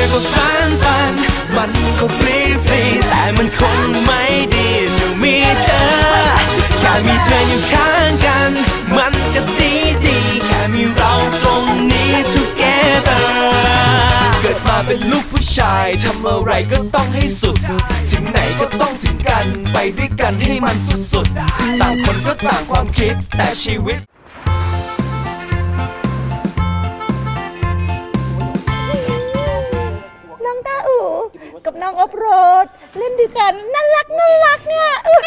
ก็ฝันมันก็ฟรีแต่มันคงไม่ดีจะมีเธอแค่มีเธออยู่ข้างกันมันก็ดีแค่มีเราตรงนี้ together เกิดมาเป็นลูกผู้ชายทำอะไรก็ต้องให้สุดถึงไหนก็ต้องถึงกันไปด้วยกันให้มันสุดๆต่างคนก็ต่างความคิดแต่ชีวิตน้องตาอู๋กับน้องออฟโรดเล่นด้วยกันน่ารักเนี่ย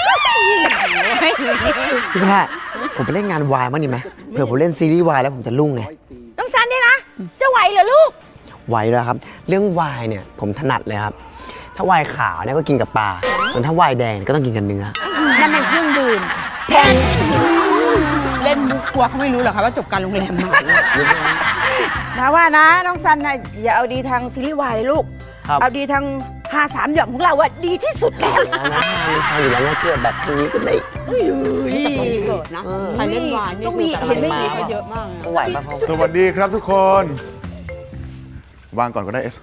พี่พลาผมไปเล่นงานวายมั้งดีไหมเผื่อผมเล่นซีรีส์วายแล้วผมจะรุ่งไงน้องซันเนี่ยนะจะไหวเหรอลูกไหวแล้วครับเรื่องวายเนี่ยผมถนัดเลยครับถ้าวายขาวเนี่ยก็กินกับปลาส่วนถ้าวายแดงก็ต้องกินกับเนื้อนั่นเป็นเครื่องดื่มแทนเล่นมุกกลัวเขาไม่รู้หรอคะว่าจบการโรงแรมมานะว่านะน้องซันนะอย่าเอาดีทางซีรีส์วายเลยลูกเอาดีทาง53หย่อมของเราว่าดีที่สุดแล้วนะอยู่แล้วเกิดแบบนี้ก็ได้เกิดนะใครเล่นวายต้องมีเห็นไม่มีเยอะมากไหวปะสวัสดีครับทุกคนวางก่อนก็ได้เอส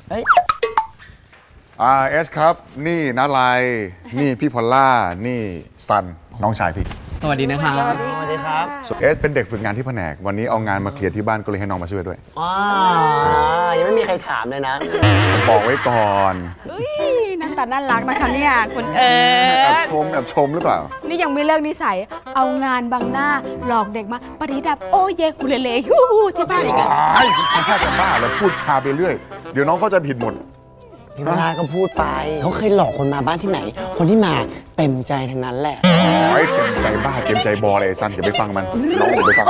เอสครับนี่นาไลนี่พี่พอลล่านี่ซันน้องชายพี่สวัสดีนะครับสวัสดีครับเอสเป็นเด็กฝึกงานที่แผนกวันนี้เอางานมาเคลียร์ที่บ้านก็เลยให้น้องมาช่วยด้วยยังไม่มีใครถามเลยนะบอกไว้ก่อนหน้าตาน่ารักนะคะเนี่ยคุณแอบชมหรือเปล่านี่ยังไม่เลิกนิสัยเอางานบังหน้าหลอกเด็กมาปฏิดับโอ้เยกุเลฮู้ที่บ้านอีกคุณพ่อจะบ้าแล้วพูดชาไปเรื่อยเดี๋ยวน้องเขาจะผิดหมดพี่พลาก็พูดไปเขาเคยหลอกคนมาบ้านที่ไหนคนที่มาเต็มใจทั้งนั้นแหละเต็มใจบ้าเต็มใจบอเลยซันอย่าไปฟังมันน้องอย่าไปฟัง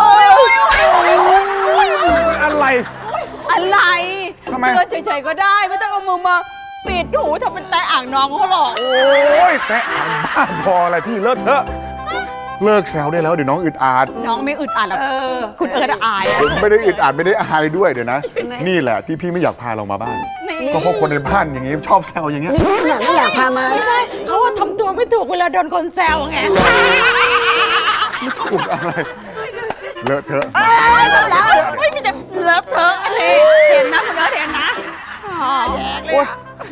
อะไรทำไมเดินเฉยๆก็ได้ไม่ต้องเอามือมาปิดหูทำเป็นแต่อ่างน้องเขาหรอกโอ้ยแต่อ่างบ้าบออะไรพี่เลิกเถอะเลิกแซวได้แล้วเดี๋ยวน้องอึดอัดน้องไม่อึดอัดหรอกคุณอายไม่ได้อึดอัดไม่ได้อายด้วยเดี๋ยวนะนี่แหละที่พี่ไม่อยากพาเรามาบ้านก็เพราะคนในบ้านอย่างงี้ชอบแซวอย่างเงี้ยไม่อยากพามาไม่ใช่เขาว่าทำตัวไม่ถูกเวลาโดนคนแซวไงถูกอะไรเลอะเทอะไม่มีแต่เลอะเทอะอะไรเห็นนะคุณเห็นนะแดกเลย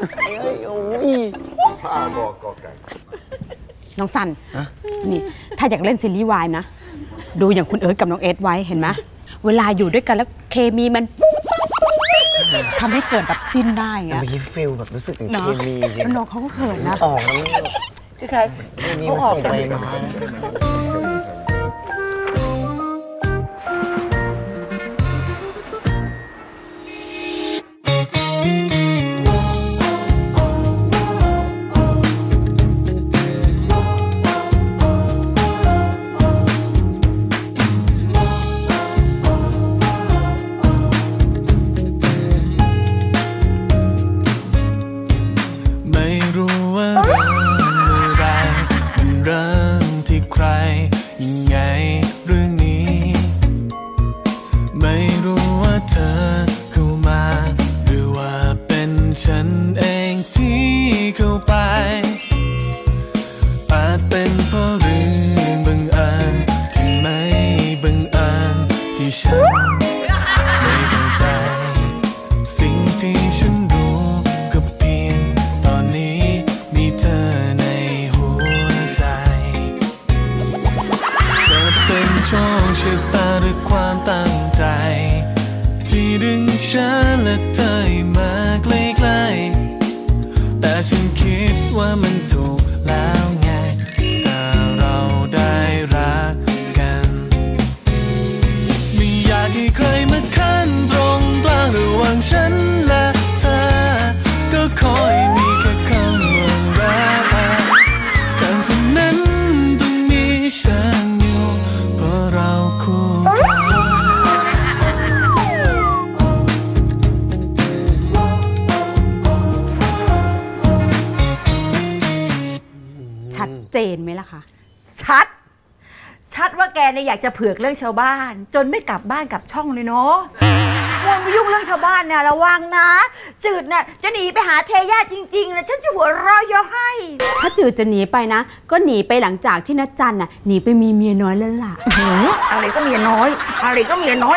ผ้าบอกกอไก่น้องซันนี่ถ้าอยากเล่นซีรีส์วายนะดูอย่างคุณเอิร์ธกับน้องเอสไว้เห็นไหมเวลาอยู่ด้วยกันแล้วเคมีมันทำให้เกิดแบบจิ้นได้ไงมีฟิลแบบรู้สึกถึงเคมีจริงน้องเขาก็เขินนะออกแล้วใช่เคมีมันส่งไปมาเจนไหมล่ะคะชัดว่าแกเนี่ยอยากจะเผือกเรื่องชาวบ้านจนไม่กลับบ้านกลับช่องเลยเนาะมัวไปยุ่งเรื่องชาวบ้านเนี่ยระวังนะจืดเนี่ยจะหนีไปหาเทย่าจริงๆนะฉันจะหัวเราะย่อให้ถ้าจืดจะหนีไปนะก็หนีไปหลังจากที่ณจันน่ะหนีไปมีเมียน้อยแล้วล่ะอะไรก็เมียน้อยอะไรก็เมียน้อย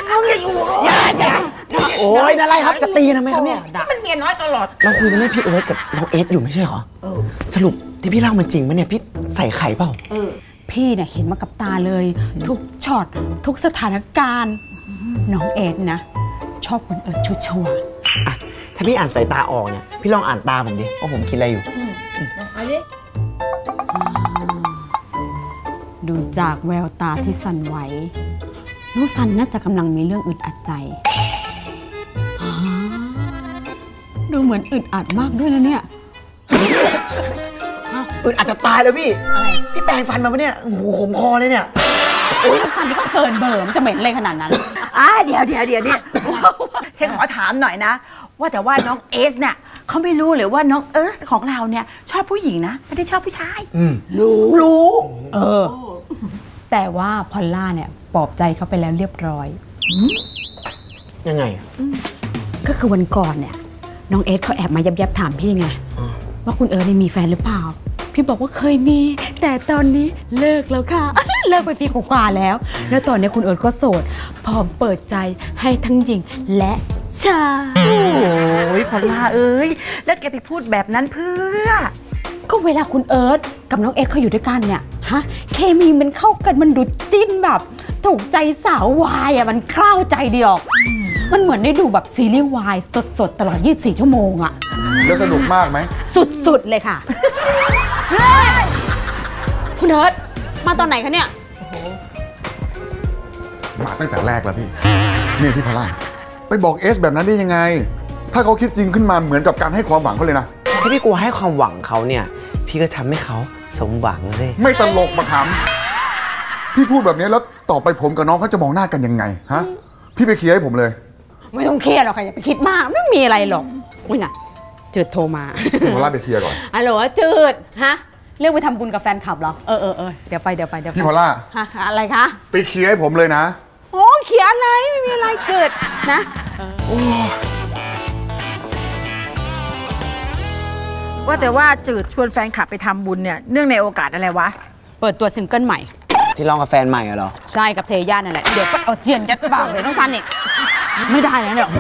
มึงอย่าอยู่อย่าโอ้ยอะไรครับจะตีกันทำไมครับเนี่ยมันเมียน้อยตลอดเราคุยกันเรื่องพี่เอิร์ธกับน้องเอสอยู่ไม่ใช่เหรอสรุปที่พี่เล่ามันจริงไหมเนี่ยพี่ใส่ไข่เปล่าพี่เนี่ยเห็นมากับตาเลย ทุกช็อตทุกสถานการณ์น้องเอ็ดนะชอบคนเอิร์ธชัวร์ถ้าพี่อ่านสายตาออกเนี่ยพี่ลองอ่านตาผมดิว่าผมคิดอะไรอยู่เอาดิดูจากแววตาที่สั่นไหวน้องซันน่าจะกำลังมีเรื่องอึดอัดใจดูเหมือนอึดอัดมากด้วยนะเนี่ยอึดอัดจะตายแล้วพี่พี่แปรงฟันมาปะเนี่ยโอ้โหขมคอเลยเนี่ยโอ้ยฟันนี่ก็เกินเบอร์มันจะเหม็นเลยขนาดนั้นเดี๋ยวนี่ฉันขอถามหน่อยนะว่าแต่ว่าน้องเอสเนี่ยเขาไม่รู้หรือว่าน้องเอิร์ธของเราเนี่ยชอบผู้หญิงนะไม่ได้ชอบผู้ชายรู้แต่ว่าพอลล่าเนี่ยปลอบใจเขาไปแล้วเรียบร้อยยังไงก็คือวันก่อนเนี่ยน้องเอสเขาแอบมายับถามพี่ไงว่าคุณเอิร์ธมีแฟนหรือเปล่าพี่บอกว่าเคยมีแต่ตอนนี้เลิกแล้วค่ะ เลิกไปปีกว่าแล้วแล้วตอนนี้คุณเอิร์ธก็โสดพร้อมเปิดใจให้ทั้งหญิงและชายโอ้ยพอลล่าเอ้ยแล้วแกไปพูดแบบนั้นเพื่อก็เวลาคุณเอิร์ธกับน้องเอสเขาอยู่ด้วยกันเนี่ยฮะเคมีมันเข้ากันมันดูจิ้นแบบถูกใจสาววายอ่ะมันคล้าวใจเดียวมันเหมือนได้ดูแบบซีรีส์วายสดๆตลอด24 ชั่วโมงอ่ะแล้วสนุกมากไหมสุดๆเลยค่ะคุณเอิร์ธมาตอนไหนคะเนี่ยมาตั้งแต่แรกแล้วนี่พี่พอลล่าไปบอกเอสแบบนั้นได้ยังไงถ้าเขาคิดจริงขึ้นมาเหมือนกับการให้ความหวังเขาเลยนะถ้าพี่กลัวให้ความหวังเขาเนี่ยพี่ก็ทำให้เขาสมหวังสิไม่ตลกมาถามพี่พูดแบบนี้แล้วต่อไปผมกับน้องเขาจะมองหน้ากันยังไงฮะพี่ไปเคลียร์ให้ผมเลยไม่ต้องเคลียร์หรอกค่ะอย่าไปคิดมากไม่มีอะไรหรอกอุ้ยน่ะจืดโทรมาพี่พอลล่าไปเคลียร์ก่อนฮัลโหลจืดฮะเรื่องไปทำบุญกับแฟนคลับเหรอเดี๋ยวไปพี่พอลล่าอะไรคะไปเคลียร์ให้ผมเลยนะโอ้เคลียร์อะไรไม่มีอะไรจืดนะว่าแต่ว่าจืดชวนแฟนคลับไปทำบุญเนี่ยเนื่องในโอกาสอะไรวะเปิดตัวซิงเกิลใหม่ที่ร้องกับแฟนใหม่เหรอใช่กับเทย่านั่นแหละเดี๋ยวก็เอาเทียนยัดปากเลยต้องซันอีกไม่ได้นะเนี่ย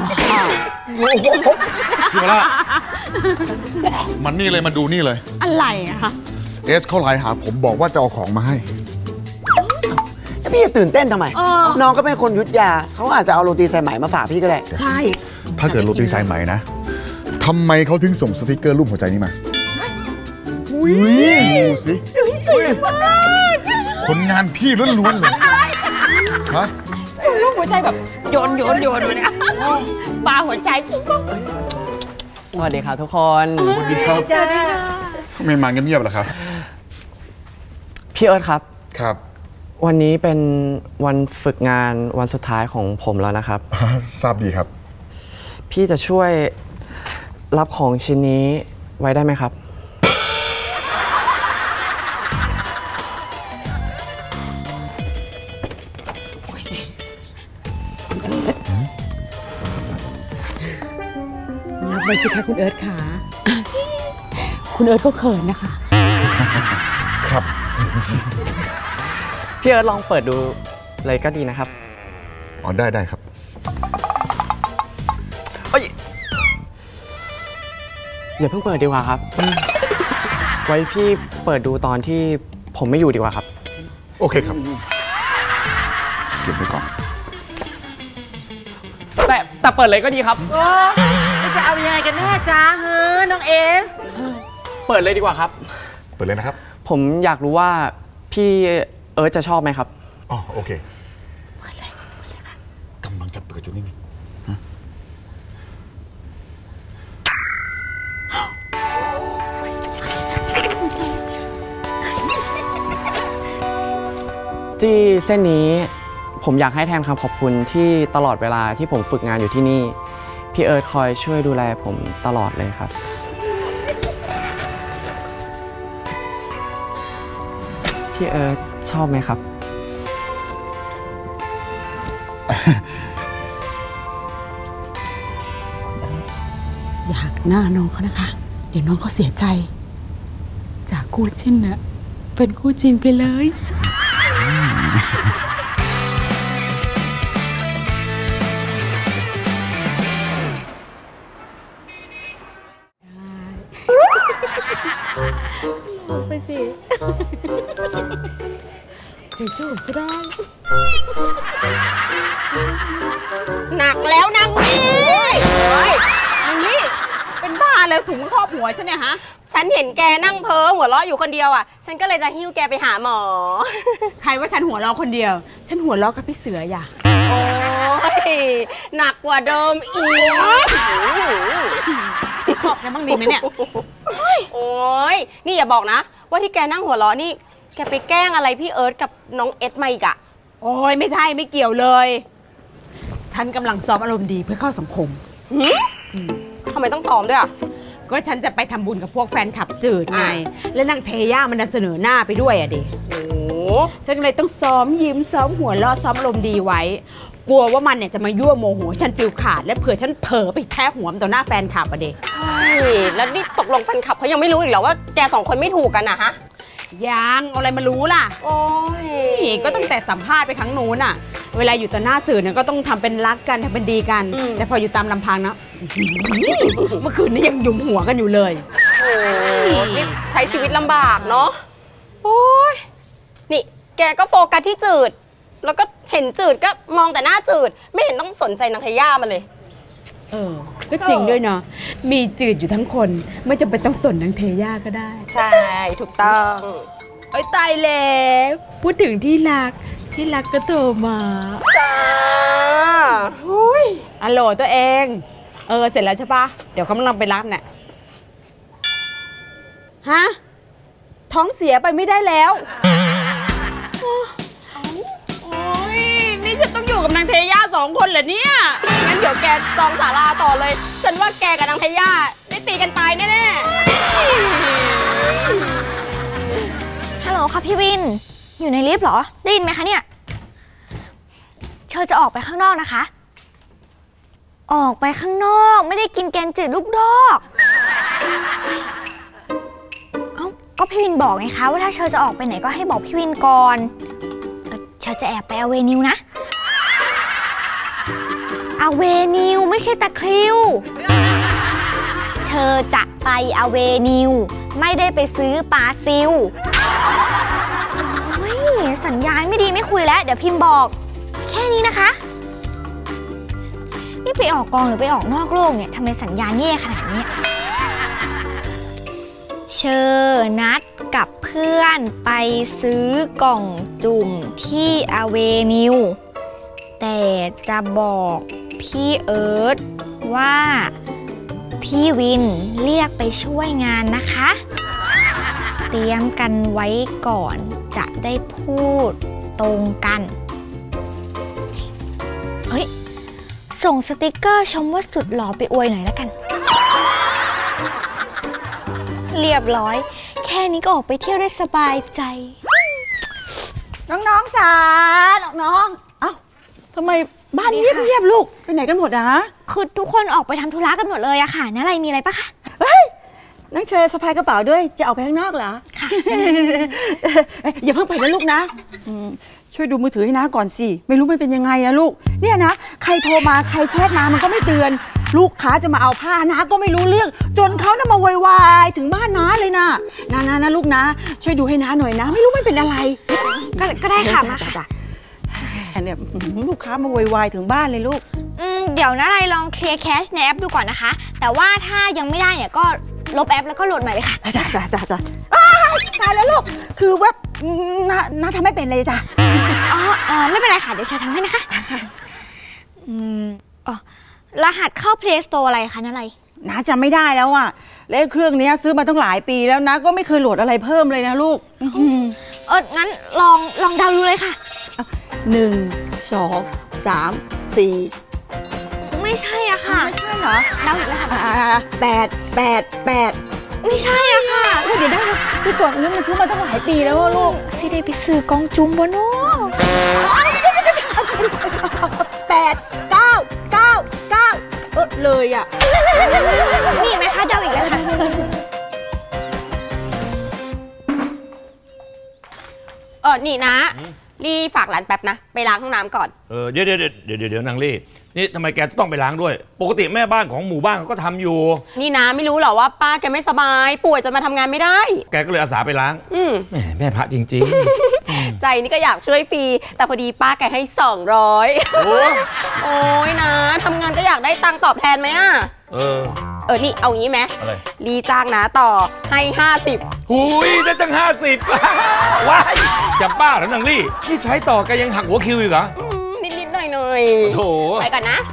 พี่พอลล่ามันนี่เลยมาดูนี่เลยอะไรอะคะเอสเขาไลน์หาผมบอกว่าจะเอาของมาให้พี่จะตื่นเต้นทำไมน้องก็เป็นคนยุทธยาเขาอาจจะเอาโรตีสายไหมมาฝากพี่ก็ได้ใช่ถ้าเกิดโรตีสายไหมนะทำไมเขาถึงส่งสติกเกอร์รูปหัวใจนี้มาดูสิผลงานพี่ล้วนๆเลยฮะรูปหัวใจแบบโยนเลยเนี่ยปลาหัวใจสวัสดีครับทุกคนสวัสดีครับทำไมมาเงียบๆล่ะครับพี่เอิร์ธครับครับวันนี้เป็นวันฝึกงานวันสุดท้ายของผมแล้วนะครับทราบดีครับพี่จะช่วยรับของชิ้นนี้ไว้ได้ไหมครับรับไปสิคะคุณเอิร์ธค่ะคุณเอิร์ธก็เขินนะคะครับพี่เอิร์ธลองเปิดดูเลยก็ดีนะครับอ๋อได้ครับอย่าเพิ่งเปิดดีกว่าครับไว้พี่เปิดดูตอนที่ผมไม่อยู่ดีกว่าครับโอเคครับเก็บไว้ก่อนแต่เปิดเลยก็ดีครับจะเอายังไงกันแน่จ้าน้องเอสเปิดเลยดีกว่าครับเปิดเลยนะครับผมอยากรู้ว่าพี่เอิร์ธจะชอบไหมครับอ๋อโอเคเปิดเลยครับกำลังจะเปิดอยู่นี่จี้เส้นนี้ผมอยากให้แทนคำขอบคุณที่ตลอดเวลาที่ผมฝึกงานอยู่ที่นี่พี่เอิร์ธคอยช่วยดูแลผมตลอดเลยครับพี่เอิร์ธชอบไหมครับอยากหน้าน้องเขานะคะเดี๋ยวน้องเขาเสียใจจากคู่จิ้นนะเป็นคู่จริงไปเลยจู่ๆก็ได้หนักแล้วนางนี่นางนี่เป็นบ้าเลยถุงครอบหัวฉันเนี่ยฮะฉันเห็นแกนั่งเพ้อหัวเราะอยู่คนเดียวอ่ะฉันก็เลยจะหิ้วแกไปหาหมอใครว่าฉันหัวเราะคนเดียวฉันหัวเราะกับพี่เสืออย่าโอ้ยหนักกว่าเดิมอีกขอบแกบ้างดีไหมเนี่ยโอ้ยนี่อย่าบอกนะว่าที่แกนั่งหัวเราะนี่แกไปแกล้งอะไรพี่เอิร์ธกับน้องเอ็ดมาอีกอะโอ้ยไม่ใช่ไม่เกี่ยวเลยฉันกำลังซ้อมอารมณ์ดีเพื่อเข้าสังคมทำไมต้องซ้อมด้วยอะก็ฉันจะไปทำบุญกับพวกแฟนคลับจืดไงแล้วนางเทย่ามันดันเสนอหน้าไปด้วยอะดิฉันเลยต้องซ้อมยิ้มซ้อมหัวเราะซ้อมอารมณ์ดีไว้กลัวว่ามันเนี่ยจะมายั่วโมโหฉันฟิลขาดและเผื่อฉันเผลอไปแทะหัวมันต่อหน้าแฟนคลับอะเด็กใช่แล้วนี่ตกลงแฟนคลับเขายังไม่รู้อีกเหรอว่าแกสองคนไม่ถูกกันนะฮะยังอะไรมารู้ล่ะโอ้ยก็ตั้งแต่สัมภาษณ์ไปครั้งนู้นอะเวลาอยู่ต่อหน้าสื่อเนี่ยก็ต้องทำเป็นรักกันทำเป็นดีกันแต่พออยู่ตามลำพังนะเมื่อคืนนี้ยังหยุมหัวกันอยู่เลยโอ้นี่ใช้ชีวิตลำบากเนาะโอ้ยนี่แกก็โฟกัสที่จืดแล้วก็เห็นจืดก็มองแต่หน้าจืดไม่เห็นต้องสนใจนางเทย่ามันเลยก็จริงด้วยเนาะมีจืดอยู่ทั้งคนไม่จำเป็นต้องสนนางเทย่าก็ได้ใช่ถูกต้องตายแล้วพูดถึงที่รักก็โทรมาจ้าฮัลโหลตัวเองเสร็จแล้วใช่ปะเดี๋ยวกำลังไปรับเนี่ยฮะท้องเสียไปไม่ได้แล้วโอ้ยนี่ฉันต้องอยู่กับนางเทย่า2 คนเหรอเนี่ยงั้นเดี๋ยวแกจองศาลาต่อเลยฉันว่าแกกับนางเทย่าได้ตีกันตายแน่ๆฮัลโหลค่ะพี่วินอยู่ในลิฟต์เหรอได้ยินไหมคะเนี่ยเชิญจะออกไปข้างนอกนะคะออกไปข้างนอกไม่ได้กินแกงจืดลูกดอกก็พี่วินบอกไงคะว่าถ้าเชิญจะออกไปไหนก็ให้บอกพี่วินก่อนเชิญจะแอบไปอเวนิวนะอเวนิวไม่ใช่ตะคริวเชิญจะไปอเวนิวไม่ได้ไปซื้อปลาซิวสัญญาณไม่ดีไม่คุยแล้วเดี๋ยวพิมพ์บอกแค่นี้นะคะนี่ไปออกกองหรือไปออกนอกโลกเนี่ยทำไมสัญญาณแย่ขนาดนี้เชอนัดกับเพื่อนไปซื้อกล่องจุ่มที่อเวนิวแต่จะบอกพี่เอิร์ธว่าพี่วินเรียกไปช่วยงานนะคะเตรียมกันไว้ก่อนจะได้พูดตรงกันส่งสติกเกอร์ชมว่าสุดหล่อไปอวยหน่อยแล้วกันเรียบร้อยแค่นี้ก็ออกไปเที่ยวได้สบายใจน้องๆจ๋าน้องๆเอ้าทำไมบ้านเงียบๆลูกไปไหนกันหมดอะคือทุกคนออกไปทำธุระกันหมดเลยอะค่ะอะไรมีอะไรปะคะเฮ้ยนั่งเชยสะพายกระเป๋าด้วยจะออกไปข้างนอกเหรอค่ะอย่าเพิ่งไปนะลูกนะช่วยดูมือถือให้น้าก่อนสิไม่รู้มันเป็นยังไงอะลูกเนี่ยนะใครโทรมาใครแชทมามันก็ไม่เตือนลูกค้าจะมาเอาผ้าน้าก็ไม่รู้เรื่องจนเขาน่ะมาโวยวายถึงบ้านน้าเลยนะลูกนะช่วยดูให้น้าหน่อยนะไม่รู้มันเป็นอะไรก็ได้ค่ะมาจ้ะเนี่ยลูกค้ามาโวยวายถึงบ้านเลยลูกเดี๋ยวนะลองเคลียร์แคชในแอปดูก่อนนะคะแต่ว่าถ้ายังไม่ได้เนี่ยก็ลบแอปแล้วก็โหลดใหม่เลยค่ะจ้ะตายแล้วลูกคือว่าน้าทำไม่เป็นเลยจ้ะไม่เป็นไรค่ะเดี๋ยวฉันทำให้นะคะรหัสเข้า Play Store อะไรคะอะไรน้าจำไม่ได้แล้วอ่ะและเครื่องนี้ซื้อมาตั้งหลายปีแล้วนะก็ไม่เคยโหลดอะไรเพิ่มเลยนะลูกงั้นลองเดาดูเลยค่ะ 1 2 3 4 ไม่ใช่อะค่ะไม่ใช่เหรอเดาอีกแล้วค่ะ 8 ไม่ใช่อะค่ะเดี๋ยวได้พี่ก่อนเรื่องมันซื้อมาตั้งหลายปีแล้วลูกสิได้ไปซื้อกองจุ่มบ่เนาะ 8 9 เลยอ่ะมีไหมคะเดาอีกแล้วค่ะนี่นะลี่ฝากหลานแป๊บนะไปล้างห้องน้ำก่อนเดี๋ยวนางลี่นี่ทำไมแกต้องไปล้างด้วยปกติแม่บ้านของหมู่บ้านเขาก็ทำอยู่นี่นะไม่รู้เหรอว่าป้าแกไม่สบายป่วยจนมาทำงานไม่ได้แกก็เลยอาสาไปล้างแม่พระจริงๆ ใจนี่ก็อยากช่วยฟรีแต่พอดีป้าแกให้200โอ้ยนะทำงานก็อยากได้ตังค์ตอบแทนไหมอ่ะนี่เอางี้ไหมรีจ้างนะต่อให้50 หุยได้ตั้ง50ว้ายจะบ้าเหรอนางลี่นี่ใช้ต่อแกยังหักหัวคิวอีกเหรอนิดหน่อยโถไปก่อนนะ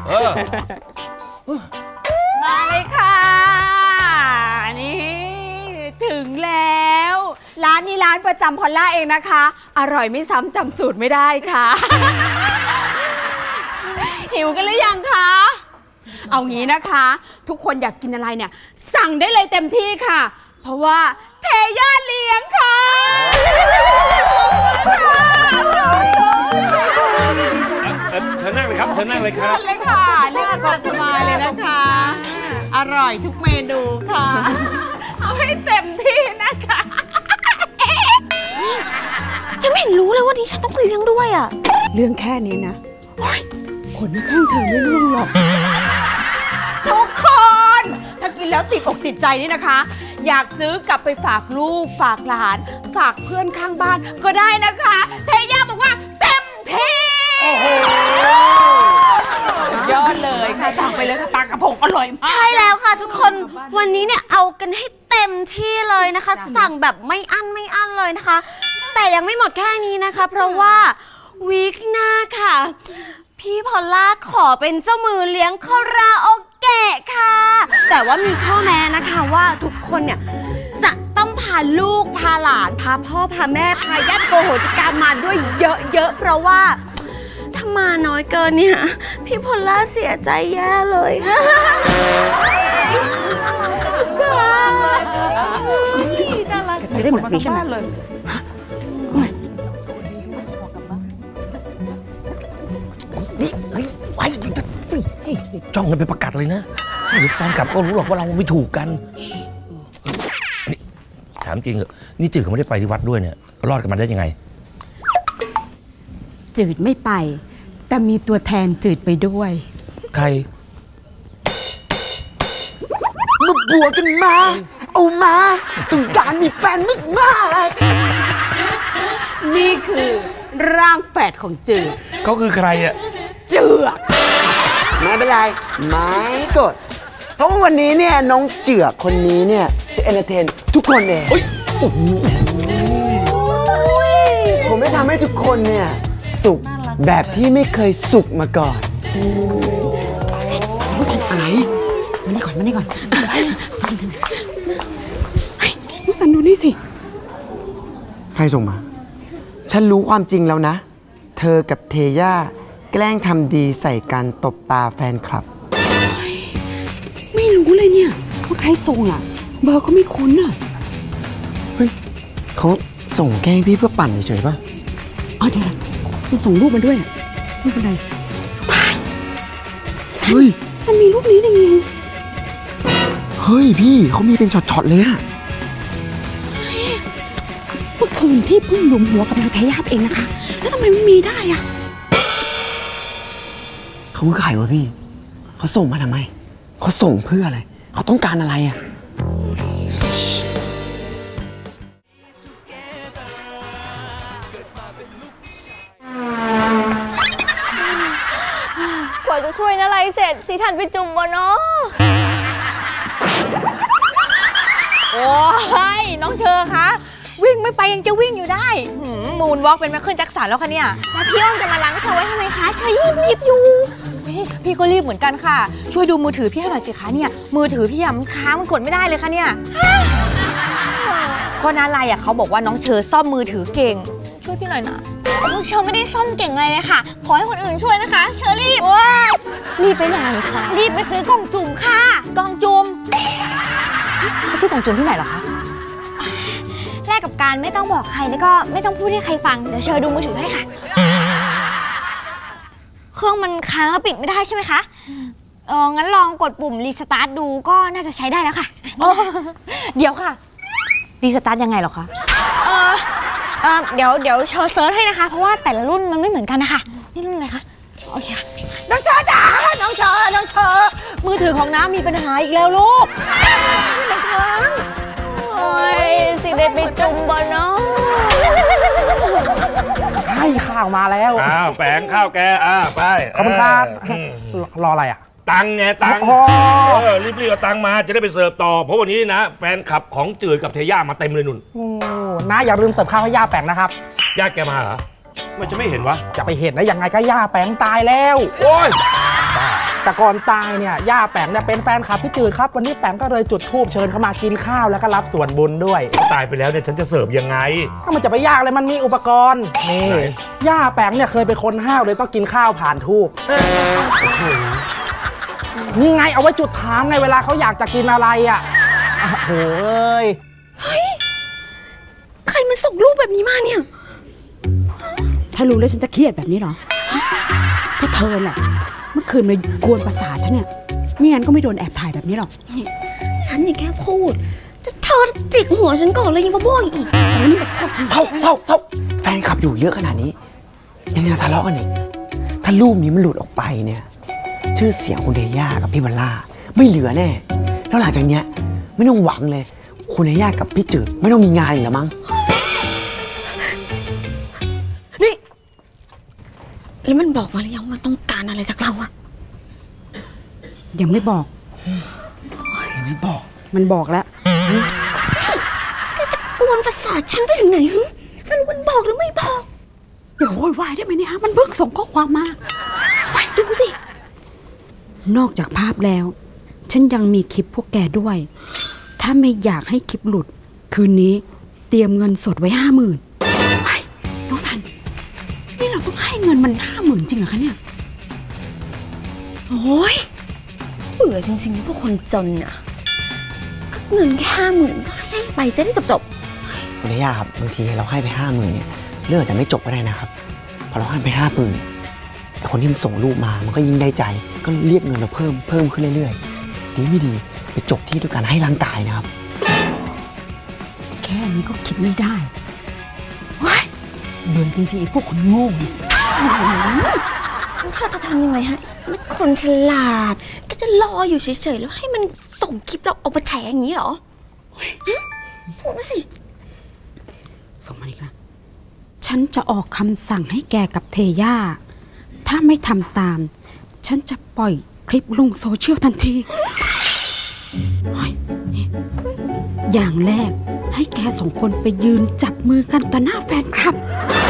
มาเลยค่ะนี่ถึงแล้วร้านนี้ร้านประจำพอลล่าเองนะคะอร่อยไม่ซ้ำจำสูตรไม่ได้ค่ะ หิวกันหรือยังคะเอางี้นะคะทุกคนอยากกินอะไรเนี่ยสั่งได้เลยเต็มที่ค่ะเพราะว่าเทย่าเลี้ยงค่ะเชิญนั่งเลยครับเชิญนั่งเลยครับเลยค่ะเลือกความสบายเลยนะคะอร่อยทุกเมนูค่ะเอาให้เต็มที่นะคะฉันไม่เห็นรู้เลยว่าดิฉันต้องเลี้ยงด้วยอ่ะเรื่องแค่นี้นะคนข้างเธอไม่ร่วงหรอกทุกคนถ้ากินแล้วติดอกติดใจนี่นะคะอยากซื้อกลับไปฝากลูกฝากหลานฝากเพื่อนข้างบ้านก็ได้นะคะเทย่าบอกว่าเต็มที่ยอดเลยค่ะสั่งไปเลยค่ะปลากระพงอร่อยมากใช่แล้วค่ะทุกคนวันนี้เนี่ยเอากันให้เต็มที่เลยนะคะสั่งแบบไม่อั้นเลยนะคะแต่ยังไม่หมดแค่นี้นะคะเพราะว่าวีคหน้าค่ะพี่พอลล่าขอเป็นเจ้ามือเลี้ยงคาราโอเกะค่ะแต่ว่ามีข้อแม้นะคะว่าทุกคนเนี่ยจะต้องพาลูกพาหลานพาพ่อพาแม่พาญาติโกโหติกามาด้วยเยอะๆเพราะว่าถ้ามาน้อยเกินเนี่ยพี่พอลล่าเสียใจแย่เลยจะได้เหมือนพี่ใช่ไหมนี่เฮ้ยไว้จ้องกันไปประกาศเลยนะเดี๋ยวแฟนกลับก็รู้หรอกว่าเราไม่ถูกกันนี่ถามจริงเหรอนี่จืดเขาไม่ได้ไปที่วัดด้วยเนี่ยรอดกันมาได้ยังไงจืดไม่ไปแต่มีตัวแทนจืดไปด้วยใครมาบวกกันมาเอามาต้องการมีแฟนมากนี่คือร่างแฝดของจืดเขาคือใครอะเจือกไม่เป็นไรไม่กดเพราะว่าวันนี้เนี่ยน้องเจือกคนนี้เนี่ยจะเอนเตอร์เทนทุกคนเองผมได้ทำให้ทุกคนเนี่ยสุขแบบที่ไม่เคยสุขมาก่อนอะไรมานี่ก่อนน้องสันดูนี่สิใครส่งมาฉันรู้ความจริงแล้วนะเธอกับเทย่าแกล้งทำดีใส่กันตบตาแฟนคลับไม่รู้เลยเนี่ยว่าใครส่งอ่ะเบอร์ก็ไม่คุ้นอ่ะเฮ้ยเขาส่งแกล้งพี่เพื่อปั่นเฉยๆป่ะอ๋อเดี๋ยวมันส่งรูปมาด้วยไม่เป็นไรเฮ้ยมันมีรูปนี้จริงเฮ้ยพี่เขามีเป็นช็อตๆเลยอะเมื่อคืนพี่เพิ่งรวมหัวกับนางแทยาบเองนะคะแล้วทำไมมันมีได้อะเขาคือใครวะพี่เขาส่งมาทำไมเขาส่งเพื่ออะไรเขาต้องการอะไรอะกว่าจะช่วยอะไรเสร็จสิทันไปจุ่มบ่เนาะโอ้ยน้องเชอคะวิ่งไม่ไปยังจะวิ่งอยู่ได้มูนวอล์กเป็นไมเคิลแจ็คสันแล้วคะเนี่ยแล้วพี่อ้อมจะมาล้างเชอไว้ทำไมคะเชอรีบอยู่พี่ก็รีบเหมือนกันค่ะช่วยดูมือถือพี่ให้หน่อยสิคะเนี่ยมือถือพี่มันค้างมันกดไม่ได้เลยค่ะเนี่ยคนอะไรอ่ะเขาบอกว่าน้องเชอซ่อมมือถือเก่งช่วยพี่หน่อยนะเชอไม่ได้ซ่อมเก่งอะไรเลยค่ะขอให้คนอื่นช่วยนะคะเชอรีบไปไหนคะรีบไปซื้อกล่องจุ่มค่ะกล่องจุ่มไปซื้อกล่องจุ่มที่ไหนเหรอคะแลกกับการไม่ต้องบอกใครแล้วก็ไม่ต้องพูดให้ใครฟังเดี๋ยวเชอดูมือถือให้ค่ะเครื่องมันค้างแล้วปิดไม่ได้ใช่ไหมคะงั้นลองกดปุ่มรีสตาร์ทดูก็น่าจะใช้ได้แล้วค่ะเดี๋ยวค่ะรีสตาร์ทยังไงหรอคะเดี๋ยวเชอเซิร์ชให้นะคะ เพราะว่าแต่ละรุ่นมันไม่เหมือนกันนะคะนี่รุ่นอะไรคะโอเคค่ะน้องเชอจ๋าน้องเชอมือถือของน้ำมีปัญหาอีกแล้วลูกน้องเชอโอ้ยสิเด็ดไปจุ่มบ่เนาะให้ข้าวมาแล้วแปงข้าวแกไปขอบคุณครับรออะไรอ่ะตังไงตังรีบเอาตังมาจะได้ไปเสิร์ฟต่อเพราะวันนี้นะแฟนคลับของจืดกับเทย่ามาเต็มเลยนุ่นนะอย่าลืมเสิร์ฟข้าวให้ย่าแปงนะครับย่าแกมาเหรอมันจะไม่เห็นวะจะไปเห็นได้ยังไงก็ย่าแปงตายแล้วโอ้ยแต่ก่อนตายเนี่ยย่าแปงเนี่ยเป็นแฟนคลับพี่จืดครับวันนี้แปงก็เลยจุดธูปเชิญเขามากินข้าวแล้วก็รับส่วนบุญด้วยตายไปแล้วเนี่ยฉันจะเสิร์ฟยังไงถ้ามันจะไปยากเลยมันมีอุปกรณ์นี่ย่าแปงเนี่ยเคยเป็นคนห้าวเลยต้องกินข้าวผ่านธูปนี่ไงเอาไว้จุดถามไงเวลาเขาอยากจะกินอะไรอ่ะโอ้ยเฮ้ยใครมันส่งรูปแบบนี้มาเนี่ยถ้ารู้แล้วฉันจะเครียดแบบนี้เหรอเพราะเธอแหละเมื่อคืนมากวนประสาทฉันเนี่ยไม่งั้นก็ไม่โดนแอบถ่ายแบบนี้หรอกฉันเนี่ยแค่พูดเธอจิกหัวฉันก่อนเลยยังมาบ้วนอีกนี่มันเศร้าแฟนคลับอยู่เยอะขนาดนี้ยังจะทะเลาะกันอีกถ้ารูปนี้มันหลุดออกไปเนี่ยชื่อเสียงคุณเทย่ากับพี่บัลล่าไม่เหลือแน่แล้วหลังจากเนี้ยไม่ต้องหวังเลยคุณเทย่ากับพี่จืดไม่ต้องมีงานอีกแล้วมั้งนี่แล้วมันบอกมาหรือยังว่าต้องการอะไรจากเราอะยังไม่บอกมันบอกแล้วก็จะกวนประสาทฉันไปถึงไหนฮะสรุปมันบอกหรือไม่บอกอย่าโวยวายได้ไหมเนี่ยฮะมันเพิ่งส่งข้อความมาไปดูสินอกจากภาพแล้วฉันยังมีคลิปพวกแกด้วยถ้าไม่อยากให้คลิปหลุดคืนนี้เตรียมเงินสดไว้ 50,000ไปน้องสันนี่เราต้องให้เงินมัน 50,000 จริงเหรอคะเนี่ยโอ้ยเบื่อจริงๆพวกคนจนน่ะเงินแค่ 50,000ให้ไปจะได้จบคุณเทย่าครับบางทีเราให้ไป 50,000เนี่ยเรื่องจะไม่จบก็ได้นะครับพอเราให้ไป 50,000แต่คนที่มันส่งรูปมามันก็ยิ่งได้ใจก็เรียกเงินเราเพิ่มขึ้นเรื่อยๆดีไม่ดีไปจบที่ด้วยการให้ร่างกายนะครับแค่นี้ก็คิดไม่ได้ว้ายเบื่อจริงๆไอ้พวกคนโง่เธอจะทำยังไงฮะไม่คนฉลาดก็จะรออยู่เฉยๆแล้วให้มันส่งคลิปเราเอาไปแฉอย่างนี้เหรอพูดมาสิส่งมาอีกนะฉันจะออกคำสั่งให้แกกับเทย่าถ้าไม่ทำตามฉันจะปล่อยคลิปลงโซเชียลทันทีอย่างแรกให้แกสองคนไปยืนจับมือกันต่อหน้าแฟนคลับ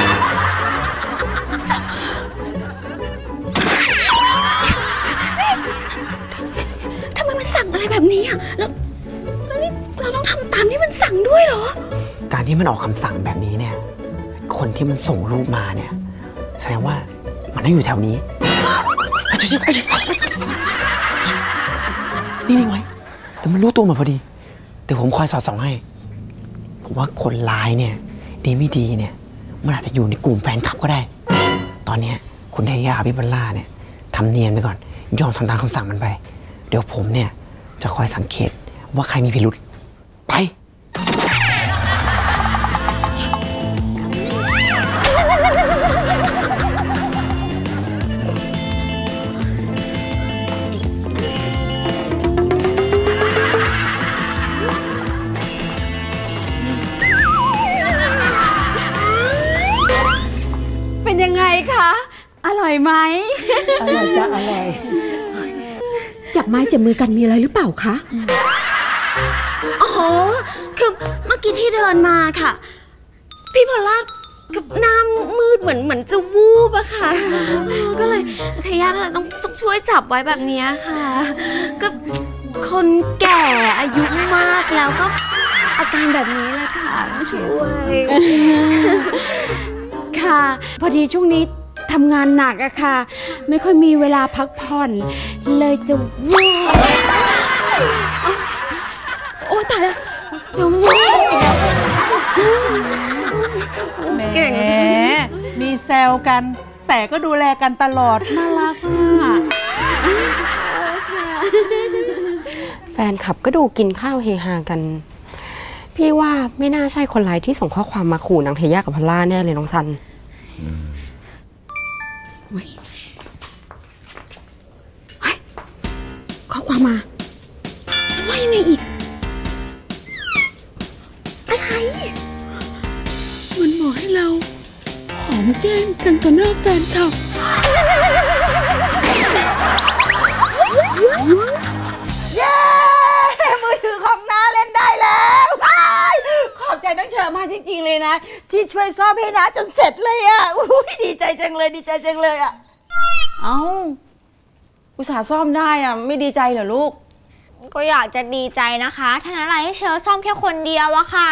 ทำไมมันสั่งอะไรแบบนี้อ่ะแล้วนี่เราต้องทำตามที่มันสั่งด้วยเหรอการที่มันออกคำสั่งแบบนี้เนี่ยคนที่มันส่งรูปมาเนี่ยแสดงว่ามันต้องอยู่แถวนี้นี่ไว้เดี๋ยวมันรู้ตัวมาพอดีเดี๋ยวผมคอยสอดส่องให้ผมว่าคนร้ายเนี่ยดีไม่ดีเนี่ยมันอาจจะอยู่ในกลุ่มแฟนคลับก็ได้ตอนนี้คุณเทย่าพี่บัลล่าเนี่ยทำเนียนไปก่อนยอมทำตามคำสั่งมันไปเดี๋ยวผมเนี่ยจะคอยสังเกตว่าใครมีพิรุธไปยังไงคะอร่อยไหมอร่อยจ้ะอร่อยจับไม้จับมือกันมีอะไรหรือเปล่าคะอ๋อคือเมื่อกี้ที่เดินมาค่ะพี่พอลล่ากับหน้ามืดเหมือนจะวูบอะค่ะก็เลยเทย่าต้องช่วยจับไว้แบบนี้ค่ะก็คนแก่อายุมากแล้วก็อาการแบบนี้แหละค่ะช่วยค่ะพอดีช่วงนี้ทำงานหนักอะค่ะไม่ค่อยมีเวลาพักผ่อนเลยจะวูบโอ้ตายแล้วจะวูบแหมมีแซวกันแต่ก็ดูแลกันตลอดน่ารักมากแฟนคลับก็ดูกินข้าวเฮฮากันพี่ว่าไม่น่าใช่คนร้ายที่ส่งข้อความมาขู่นางเทย่ากับพอลล่าแน่เลยน้องซันข้อความมาว่ายังไงอีกอะไรมันบอกให้เราหอมแก้มกันต่อหน้าแฟนคลับเย้มือถือของน้าเล่นได้แล้วขอบใจน้องเชอร์มากจริงๆเลยนะที่ช่วยซ่อมให้น้าจนเสร็จเลยอ่ะดีใจจังเลยดีใจจังเลยอ่ะเอ้าอุตส่าห์ซ่อมได้อ่ะไม่ดีใจเหรอลูกก็อยากจะดีใจนะคะท่านอะไรให้เชอซ่อมแค่คนเดียวอะค่ะ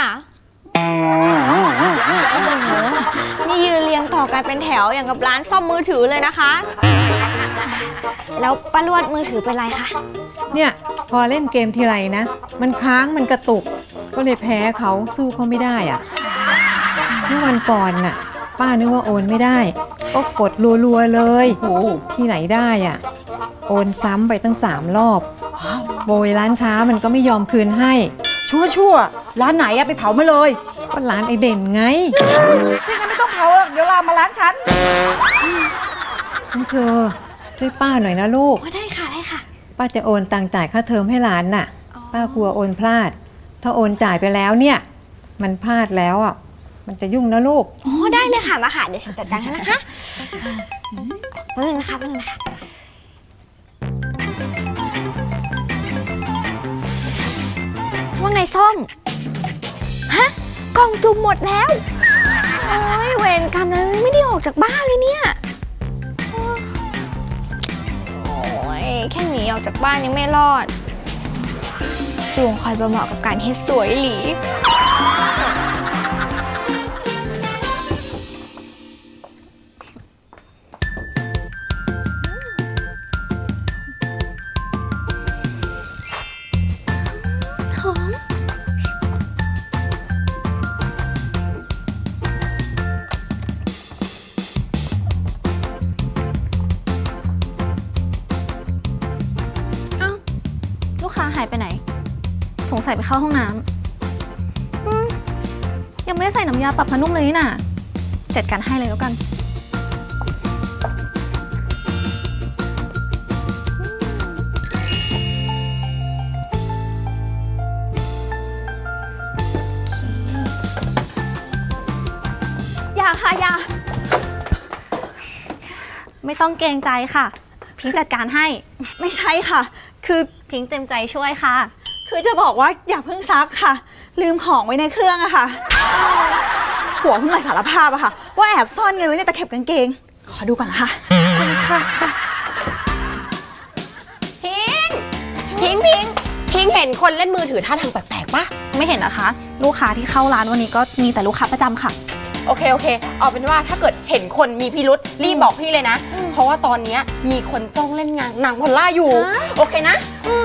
นี่ยืนเรียงต่อกันเป็นแถวอย่างกับร้านซ่อมมือถือเลยนะคะแล้วป้าลวดมือถือเป็นไรคะเนี่ยพอเล่นเกมทีไรนะมันค้างมันกระตุกก็เลยแพ้เขาสู้เขาไม่ได้อ่ะเมื่อวันก่อนน่ะป้านึกว่าโอนไม่ได้ก็กดรัวๆเลยที่ไหนได้อ่ะโอนซ้ำไปตั้ง3 รอบโบยร้านค้ามันก็ไม่ยอมคืนให้ชั่วร้านไหนอะไปเผามาเลยก็ร้านไอเด่นไงพี่งั้นไม่ต้องเผาเดี๋ยวลามมาร้านฉันน้องเธอช่วยป้าหน่อยนะลูกได้ค่ะได้ค่ะป้าจะโอนตังค์จ่ายค่าเทอมให้หลานน่ะป้ากลัวโอนพลาดถ้าโอนจ่ายไปแล้วเนี่ยมันพลาดแล้วอ่ะมันจะยุ่งนะลูกได้เลยค่ะมาค่ะเดี๋ยวฉันจัดการให้นะคะแป๊บนึงนะคะว่าไงส้มฮะกล่องจุ่มหมดแล้วโอ้ยเวรกรรมเลยไม่ได้ออกจากบ้านเลยเนี่ยโอ้ยแค่หนีออกจากบ้านยังไม่รอดดวงคอยประเหมาะกับการเฮ็ดสวยหลีหายไปไหนสงสัยไปเข้าห้องน้ำยังไม่ได้ใส่น้ำยาปรับผ้านุ่มเลยนี่น่ะจัดการให้เลยแล้วกันอย่าค่ะอย่าไม่ต้องเกรงใจค่ะพิงจัดการให้ไม่ใช่ค่ะคือพิงเต็มใจช่วยค่ะคือจะบอกว่าอย่าเพิ่งซักค่ะลืมของไว้ในเครื่องอะค่ะผัวเพิ่งมาสารภาพอะค่ะว่าแอบซ่อนเงินไว้ในตะเข็บกางเกงขอดูก่อนนะคะค่ะพิงเห็นคนเล่นมือถือท่าทางแปลกๆปะไม่เห็นนะคะลูกค้าที่เข้าร้านวันนี้ก็มีแต่ลูกค้าประจำค่ะโอเคเอาเป็นว่าถ้าเกิดเห็นคนมีพิรุธรีบบอกพี่เลยนะเพราะว่าตอนนี้มีคนจ้องเล่นงานนางพอลล่าอยู่โอเคนะ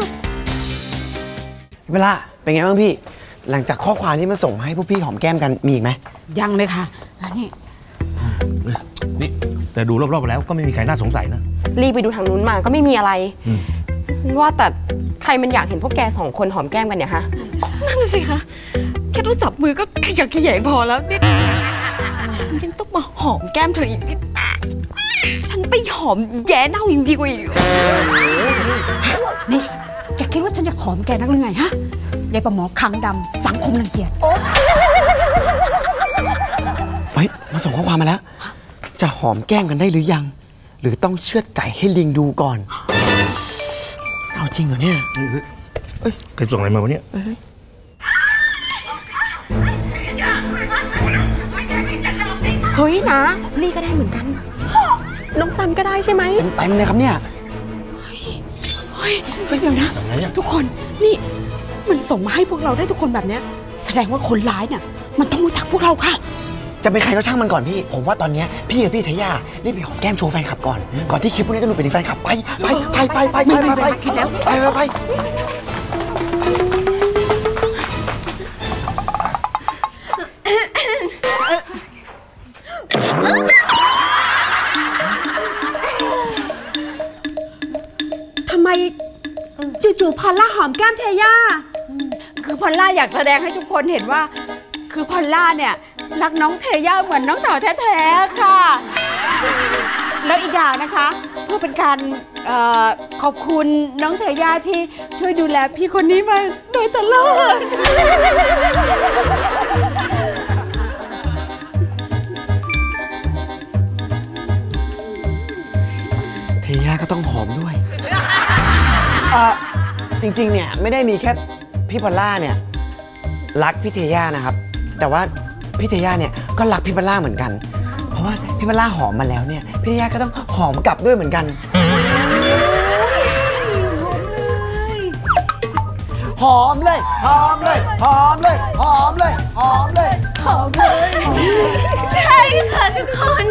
เวลาเป็นไงบ้างพี่หลังจากข้อความที่มาส่งให้พวกพี่หอมแก้มกันมีอีกไหมยังเลยค่ะนี่แต่ดูรอบๆแล้วก็ไม่มีใครน่าสงสัยนะรีบไปดูทางนู้นมาก็ไม่มีอะไรว่าแต่ใครมันอยากเห็นพวกแก2 คนหอมแก้มกันเนี่ยฮะนั่นสิคะแค่รู้จับมือก็ขยักขยงพอแล้วนี่ฉันยังต้องมาหอมแก้มเธออีกนิดฉันไปหอมแย่เน่ายิ่งดีกว่าอีกนี่แกคิดว่าฉันจะหอมแกนักหรือไงฮะยายประหมอคังดำสังคมรังเกียจเฮ้ยมาส่งข้อความมาแล้วจะหอมแก้มกันได้หรือยังหรือต้องเชือดไก่ให้ลิงดูก่อนเอาจริงเหรอเนี่ยใครส่งอะไรมาวะเนี่ยเฮ้ยนะลี่ก็ได้เหมือนกันน้องซันก็ได้ใช่ไหมเต็มเลยครับเนี่ยเฮ้ยเดี๋ยวนะทุกคนนี่มันส่งมาให้พวกเราได้ทุกคนแบบเนี้ยแสดงว่าคนร้ายเนี่ยมันต้องรู้จักพวกเราค่ะจะเป็นใครก็ช่างมันก่อนพี่ผมว่าตอนนี้พี่กับพี่เทย่ารีบไปหอมแก้มโชว์แฟนคลับก่อนที่คลิปพวกนี้จะหลุดไปถึงแฟนคลับไปทำไมจู่ๆพอลล่าหอมแก้มเทย่าคือพอลล่าอยากแสดงให้ทุกคนเห็นว่าคือพอลล่าเนี่ยรักน้องเทย่าเหมือนน้องสาวแท้ๆค่ะแล้วอีกอย่างนะคะเพื่อเป็นการขอบคุณน้องเทย่าที่ช่วยดูแลพี่คนนี้มาโดยตลอดเทย่าก็ต้องหอมด้วยจริงๆเนี่ยไม่ได้มีแค่พี่พอลล่าเนี่ยรักพี่เทย่านะครับแต่ว่าพี่เทย่าเนี่ยก็รักพี่พอลล่าเหมือนกันเพราะว่าพี่พอลล่าหอมมาแล้วเนี่ยพี่เทย่าก็ต้องหอมกลับด้วยเหมือนกันหอมเลยหอมเลยหอมเลยหอมเลยหอมเลยหอมเลยใช่ค่ะทุกคน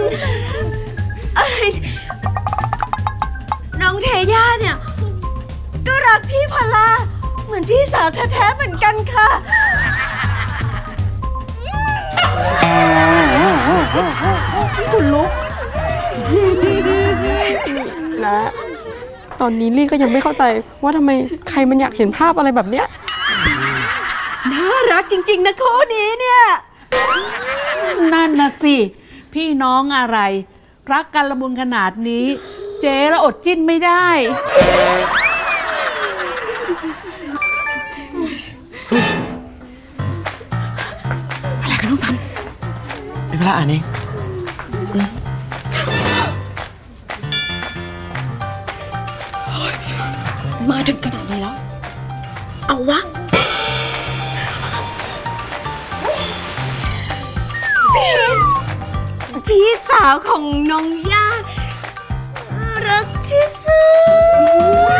น้องเทย่าเนี่ยก็รักพี่พอลล่าเหมือนพี่สาวแท้ๆเหมือนกันค่ะคุณลุกนะตอนนี้ลี่ก็ยังไม่เข้าใจว่าทำไมใครมันอยากเห็นภาพอะไรแบบเนี้ยน่ารักจริงๆนะคู่นี้เนี่ยนั่นนะสิพี่น้องอะไรรักกันละมุนขนาดนี้เจ๊ละอดจิ้นไม่ได้อะไรกันน้องสันเป็นพระอ่านเองมาถึงขนาดนี้แล้วเอาวะพี่สาวของน้องย่ารักที่สุด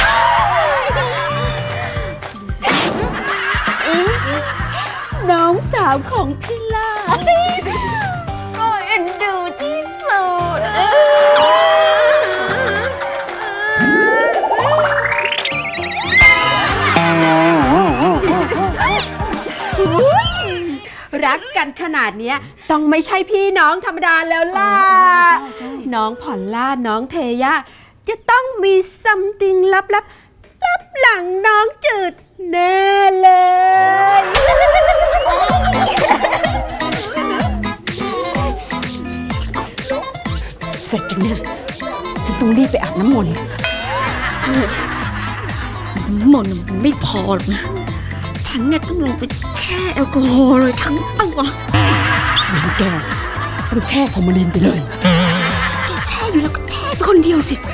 น้องสาวของพี่ล่าก็เอ็นดูที่สุดรักกันขนาดนี้ต้องไม่ใช่พี่น้องธรรมดาแล้วล่ะน้องพอลล่าน้องเทย่าจะต้องมีซัมติงลับหลังน้องจืดแน่เลยเสร็จจังเนี่ยฉันต้องรีบไปอาบน้ำมนต์มันไม่พอหรอกนะฉันเนี่ยต้องลงไปแช่แอลกอฮอล์เลยทั้งตัวงั้นแกต้องแช่ฟอร์มาลินไปเลยแกแช่อยู่แล้วก็แช่ไปคนเดียวสิ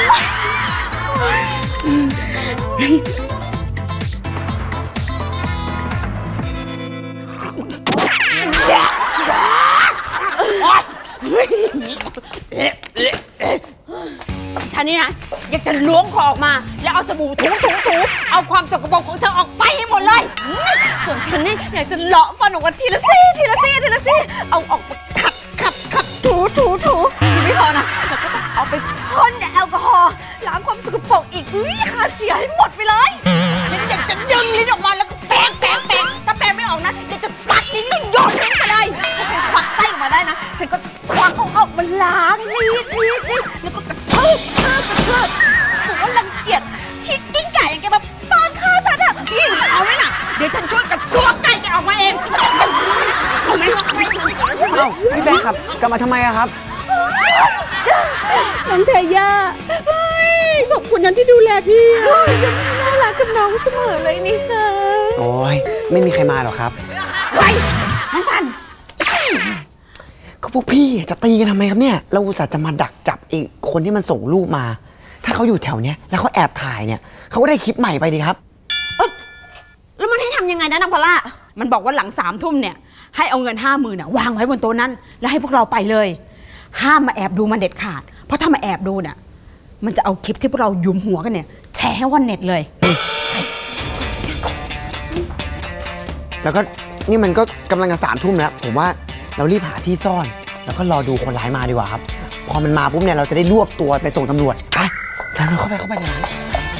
ฉันนี่นะอยากจะล้วงคอออกมาแล้วเอาสบู่ถูเอาความสกปรกของเธอออกไปให้หมดเลยส่วนฉันนี่อยากจะเลาะฟันออกมาทีละซี่เอาออกมาขับถูยังไม่พอนะแล้วก็ต้องเอาไปพ่นแอลกอฮอล์ล้างความสกปรกอีกค่าเสียให้หมดไปเลยฉันอยากจะดึงลิ้นออกมาแล้วก็แปรงถ้าแปรงไม่ออกนะอยากจะตัดลิ้นแล้วโยนทิ้งไปเลยถ้าฉันควักไส้ออกมาได้นะฉันก็จะควักเอาออกมาล้างรีดแล้วก็กระทืบผมว่ารังเกียจที่กิ้งก่อย่างแกมาป้อนข้าวฉันอะนี่เอาเลยนะเดี๋ยวฉันช่วยกับซัวไก่แกออกมาเองเอาไหมพี่แฟนครับกลับมาทำไมอะครับน้องเทย่าขอบคุณนั้นที่ดูแลพี่น่ารักกับน้องเสมอเลยนี่ค่ะโอ้ยไม่มีใครมาหรอกครับไปน้องสันก็พวกพี่จะตีกันทำไมครับเนี่ยเราอุตส่าห์จะมาดักจับไอ้คนที่มันส่งรูปมาถ้าเขาอยู่แถวเนี้ยแล้วเขาแอบถ่ายเนี่ยเขาก็ได้คลิปใหม่ไปดีครับแล้วมันให้ทำยังไงนะนางพอลล่ามันบอกว่าหลัง3 ทุ่มเนี่ยให้เอาเงิน50,000น่ะวางไว้บนโต๊ะนั้นแล้วให้พวกเราไปเลยห้ามมาแอบดูมันเด็ดขาดเพราะถ้ามาแอบดูเนี่ยมันจะเอาคลิปที่พวกเรายุมหัวกันเนี่ยแชร์ให้วันเน็ตเลยแล้วก็นี่มันก็กำลังจะ3 ทุ่มแล้วผมว่าเรารีบหาที่ซ่อนแล้วก็รอดูคนร้ายมาดีกว่าครับพอมันมาปุ๊บเนี่ยเราจะได้รวบตัวไปส่งตำรวจไปแล้วเข้าไปในร้าน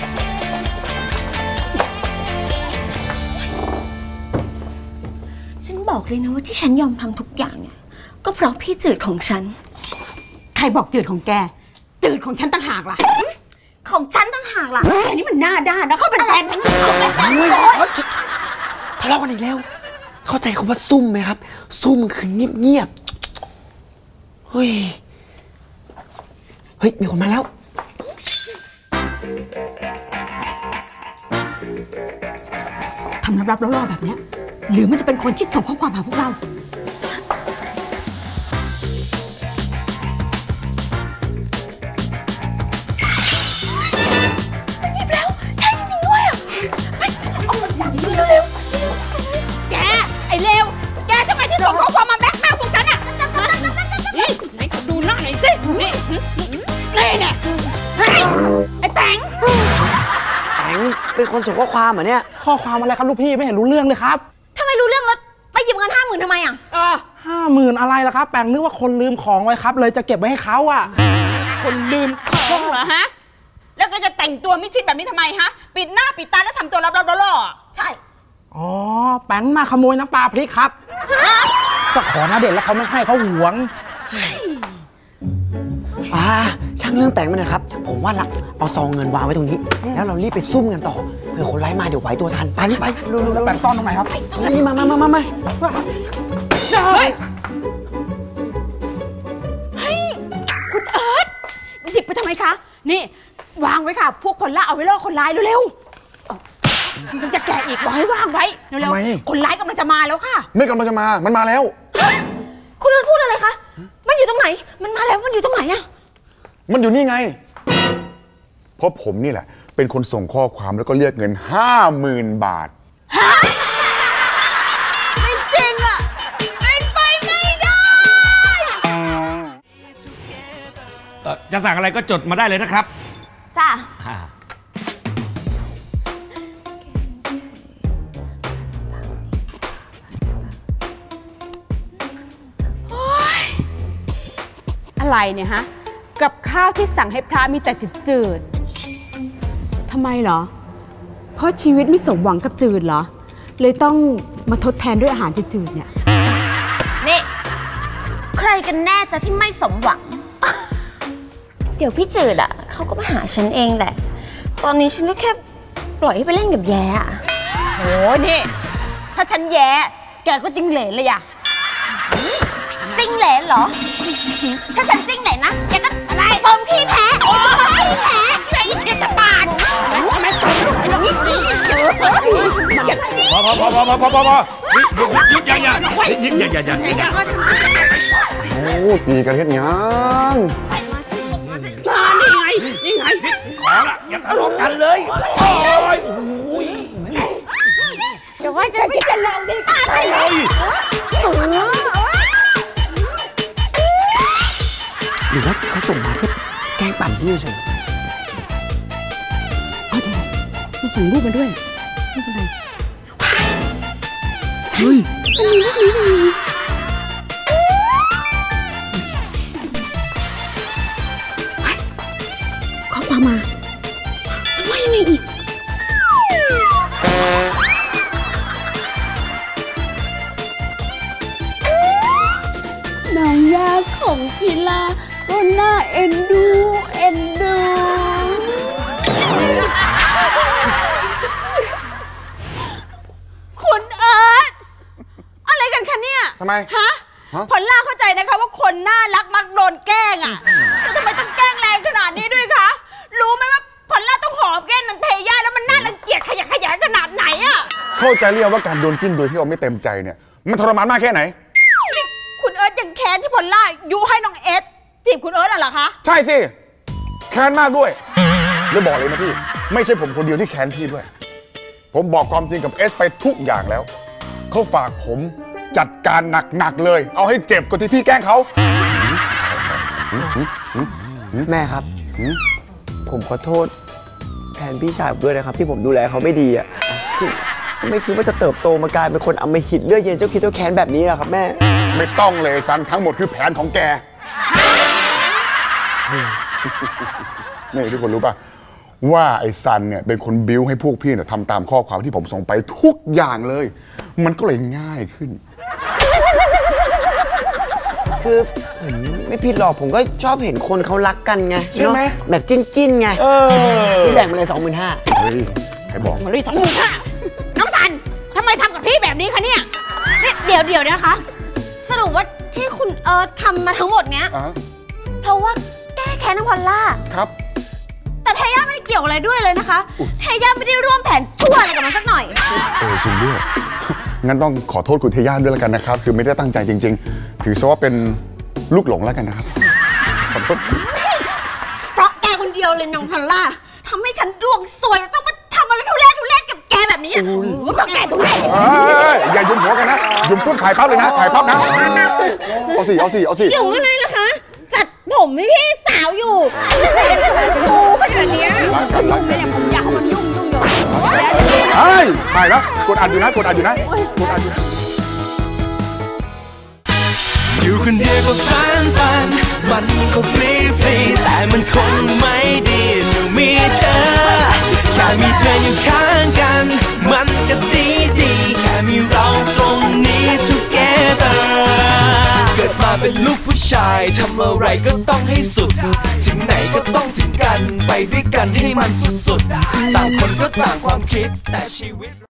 ฉันบอกเลยนะว่าที่ฉันยอมทำทุกอย่างเนี่ยก็เพราะพี่จืดของฉันใครบอกจืดของแกจืดของฉันต่างหากล่ะของฉันต่างหากล่ะแกนี่มันหน้าด้านนะเขาเป็นแฟนฉันทะเลาะกันอีกแล้วเข้าใจคำว่าซุ่มไหมครับซุ่มคือเงียบๆเฮ้ยมีคนมาแล้วทำลับๆล่อๆแบบนี้หรือมันจะเป็นคนที่ส่งข้อความหาพวกเราหยิบแล้วใช่จริงด้วยอ่ะเอามันอย่างนี้เร็วๆแกไอ้เลวแกใช่ไหมที่ส่งข้อความมาแบล็คเมลพวกฉันอ่ะนี่ไหนขอดูหน้าหน่อยสินี่เนี่ยไอ้แต๋งเป็นคนส่งข้อความเหรอเนี่ยข้อความอะไรครับลูกพี่ไม่เห็นรู้เรื่องเลยครับทำไมรู้เรื่องแล้วไปหยิบเงิน50,000ทำไมอ่ะ 50,000อะไรล่ะครับแปงนึกว่าคนลืมของไว้ครับเลยจะเก็บไว้ให้เขาอ่ะคนลืมของเหรอฮะแล้วก็จะแต่งตัวมิดชิดแบบนี้ทำไมฮะปิดหน้าปิดตาแล้วทำตัวลับๆล่อๆใช่อ๋อแปงมาขโมยน้ำปลาพริกครับก็ขอหน้าเด็กแล้วเขาไม่ให้เขาหวงช่างเรื่องแปลงมันนะครับผมว่าละเอาซองเงินวางไว้ตรงนี้แล้วเรารีบไปซุ่มกันต่อเผื่อคนร้ายมาเดี๋ยวไหวตัวทันไปรีบไปเร็วๆแปงซ่อนตรงไหนครับนี่มาเฮ้ยคุณเอิร์ธหยิบไปทำไมคะนี่วางไว้ค่ะพวกคนล่าเอาไว้ล่อคนร้ายเร็วๆมันจะแกะอีกบอกให้วางไว้เร็วๆคนร้ายกำลังจะมาแล้วค่ะไม่กำลังจะมามันมาแล้วคุณเอิร์ธพูดอะไรคะมันอยู่ตรงไหนมันมาแล้วมันอยู่ตรงไหนอะมันอยู่นี่ไงเพราะผมนี่แหละเป็นคนส่งข้อความแล้วก็เรียกเงิน50,000 บาทฮะไม่จริงอะเป็นไปไม่ได้จะสั่งอะไรก็จดมาได้เลยนะครับจ้าอะไรเนี่ยฮะกับข้าวที่สั่งให้พระมีแต่จืดๆทำไมเหรอเพราะชีวิตไม่สมหวังกับจืดเหรอเลยต้องมาทดแทนด้วยอาหารจืดๆเนี่ยนี่ใครกันแน่จะที่ไม่สมหวังเดี๋ยวพี่จืดอ่ะเขาก็มาหาฉันเองแหละตอนนี้ฉันก็แค่ปล่อยให้ไปเล่นกับแย่โอ้นี่ถ้าฉันแย่แกก็จิ้งเหลนเลยอะจิ้งเหลนเหรอถ้าฉันจิ้งเหลนนะแกก็อะไรปมขี้แพ้ขี้แพ้ไอ้เด็กตะบานทำไมไอ้น้องนี่สิพออย่าโอ้ตีกันเฮ็ดยังนี่ไงขอละอย่าทะเลาะกันเลยโอ้ยเดี๋ยวว่าจะไม่จะลองดีกันเลยหรือว่าเขาส่งมาเพื่อแกล้งปั่นพี่เฉยมันส่งรูปมาด้วยไม่เป็นไรเฮ้ยมันมีรูปนี้ดีข้อความมามันว่ายังไงอีกน้องยาของพิลาก็น่าเอ็นดูคุณเอิร์ธอะไรกันคะเนี่ยทำไมฮะผลล่าเข้าใจนะคะว่าคนน่ารักมักโดนแกล้งอ่ะแล้วทำไมต้องแกล้งแรงขนาดนี้ด้วยคะรู้ไหมว่าผลล่าต้องหอมแก้มนันเทย่าแล้วมันน่ารังเกียจขยะขนาดไหนอ่ะเข้าใจเรียกว่าการโดนจิ้นโดยที่เราไม่เต็มใจเนี่ยมันทรมานมากแค่ไหนคุณเอิร์ธยังแค้นที่ผลล่ายุให้น้องเอสจีบคุณเอิร์ธเหรอคะใช่สิแค้นมากด้วยแล้วบอกเลยนะพี่ไม่ใช่ผมคนเดียวที่แค้นพี่ด้วยผมบอกความจริงกับเอสไปทุกอย่างแล้วเขาฝากผมจัดการหนักๆเลยเอาให้เจ็บกว่าที่พี่แกล้งเขาแม่ครับผมขอโทษแทนพี่ชายด้วยนะครับที่ผมดูแลเขาไม่ดีอ่ะไม่คิดว่าจะเติบโตมากลายเป็นคนอำมหิตเลือดเย็นเจ้าคิดเจ้าแค้นแบบนี้หรอครับแม่ไม่ต้องเลยซันทั้งหมดคือแผนของแกนี่ทุกคนรู้ป่ะว่าไอ้ซันเนี่ยเป็นคนบิ้วให้พวกพี่เนี่ยทำตามข้อความที่ผมส่งไปทุกอย่างเลยมันก็เลยง่ายขึ้นคือผมไม่ผิดหรอกผมก็ชอบเห็นคนเขารักกันไงใช่ไหมแบบจิ้นไงที่แบ่งมาเลย 25,000 เฮ้ยใครบอกมาเลย 25,000น้องซันทำไมมทำกับพี่แบบนี้คะเนี่ยเดี๋ยวนะคะ สรุปว่าที่คุณเอิร์ธทำมาทั้งหมดเนี้ยเพราะว่าแก้แค้นน้องพอลล่าครับแต่เทย่าไม่ได้เกี่ยวอะไรด้วยเลยนะคะเทย่าไม่ได้ร่วมแผนชั่วอะไรกับมันสักหน่อยจริงด้วยงั้นต้องขอโทษคุณเทย่าด้วยแล้วกันนะครับคือไม่ได้ตั้งใจจริงๆถือซะว่าเป็นลูกหลงแล้วกันนะครับขอโทษเพราะแกคนเดียวเลยน้องพอลล่าทำให้ฉันดวงซวยต้องมาทำอะไรทุเรศกับแกแบบนี้เพราะแกทุเรศอย่ายุ่มหัวกันนะยุ่มต้นขายปั๊บเลยนะขายปั๊บนะเอาสิยุ่มอะไรนะคะจัดผมให้พี่สาวอยู่โอ้ขนาดนี้ผมอยากมันยุ่งเลยถ่ายแล้วกดอัดอยู่นะอยู่คนเดียวก็ฟันมันก็ฟรีแต่มันคงไม่ดีจะมีเธอแค่มีเธออยู่ข้างกันมันก็ดีแค่มีเราตรงนี้ together เกิดมาเป็นลูกผู้ชายทำอะไรก็ต้องให้สุดถึงไหนก็ต้องถึงกันไปด้วยกันให้มันสุดๆต่างคนก็ต่างความคิดแต่ชีวิต